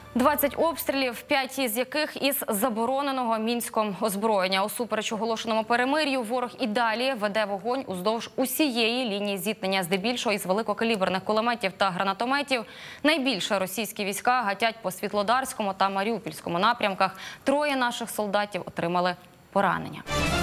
20 обстрілів, 5 із яких із забороненого Мінськом озброєння. Усупереч оголошеному перемир'ю, ворог і далі веде вогонь уздовж усієї лінії зіткнення, здебільшого із великокаліберних кулеметів та гранатометів. Найбільше російські війська гатять по Світлодарському та Маріупольському напрямках. 3 наших солдатів отримали поранення.